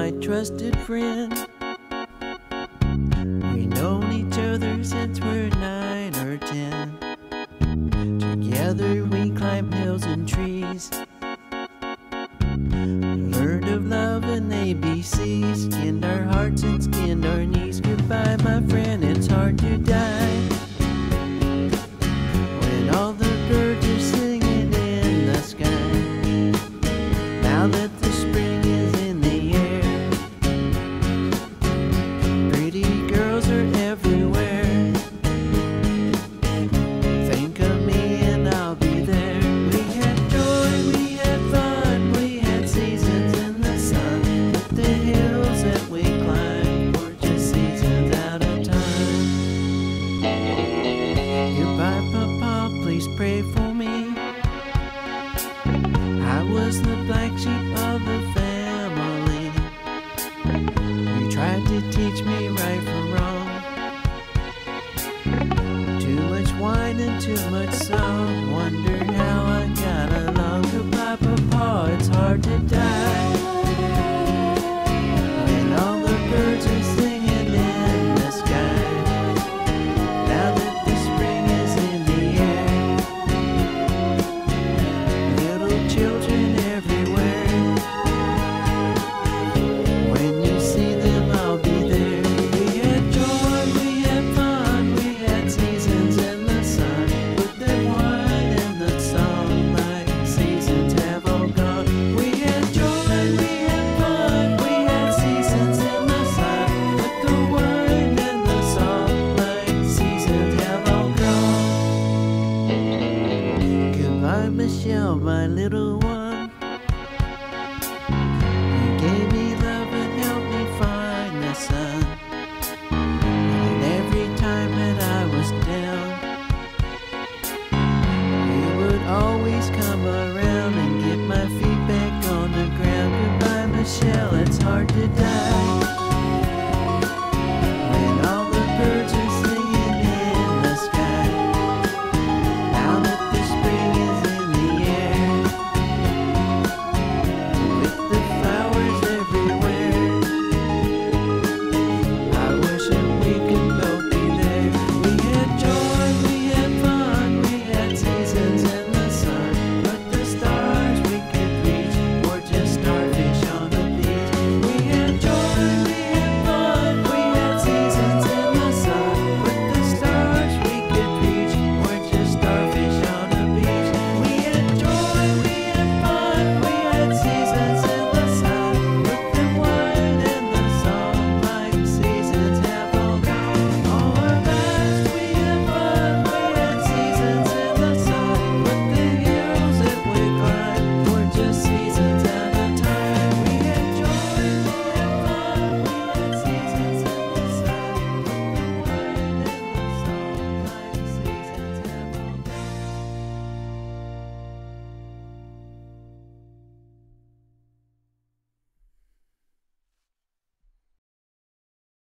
my trusted friend. We've known each other since we're 9 or 10. Together we climbed hills and trees, learned of love and ABCs, skinned our hearts and skinned our knees. Goodbye, my friend, it's hard to die when all the birds are singing in the sky. Now that the spring is in the air, pretty girls are everywhere. Think of me and I'll be there. We had joy, we had fun, we had seasons in the sun, but the hills that we climbed were just seasons out of time. Goodbye, Papa, please pray for me. I was the black sheep of the family. You tried to teach me right from wrong. Too much wine and too much song. Wonder how I got along. Goodbye, Papa, it's hard to die when all the birds are singing in the sky. Now that the spring is in the air, little children everywhere. When you see them, I'll be there. We had joy, we had fun, we had seasons in the sun, but the wine and the song like seasons have all gone. We had joy, we had fun, we had seasons in the sun, but the wine and the song like seasons have all gone. Goodbye, Michelle, my little